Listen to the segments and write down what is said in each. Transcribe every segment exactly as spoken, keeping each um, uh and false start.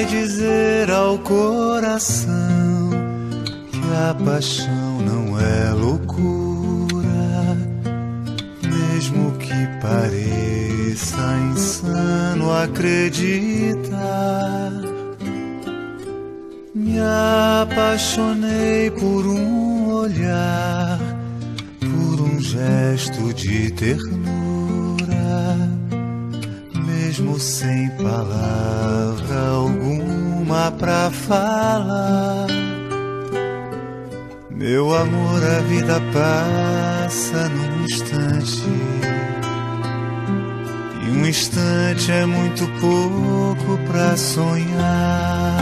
vai dizer ao coração que a paixão não é loucura, mesmo que pareça insano acreditar? Me apaixonei por um olhar, por um gesto de ternura, mesmo sem palavra alguma pra falar. Meu amor, a vida passa num instante, e um instante é muito pouco pra sonhar.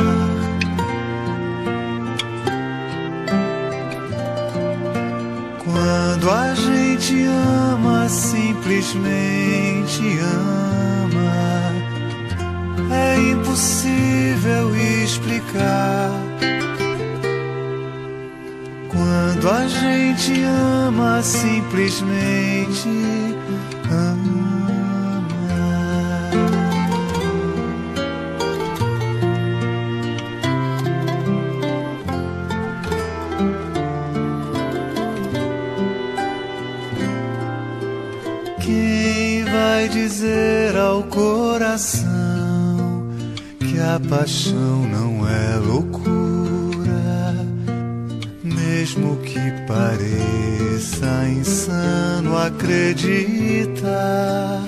Quando a gente ama, simplesmente ama, é impossível explicar. Quando a gente ama, simplesmente ama. Quem vai dizer ao coração que a paixão não é loucura, mesmo que pareça insano acreditar?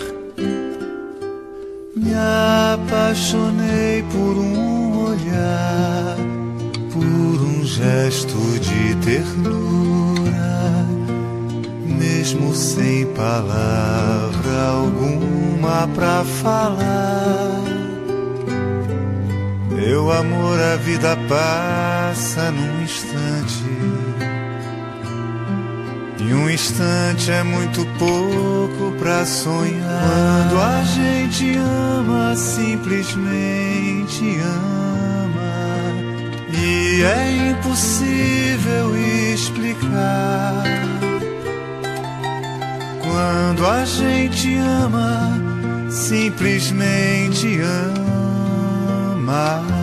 Me apaixonei por um olhar, por um gesto de ternura, mesmo sem palavra alguma pra falar. Meu amor, a vida passa num instante, e um instante é muito pouco pra sonhar. Quando a gente ama, simplesmente ama, e é impossível explicar. Quando a gente ama, simplesmente ama.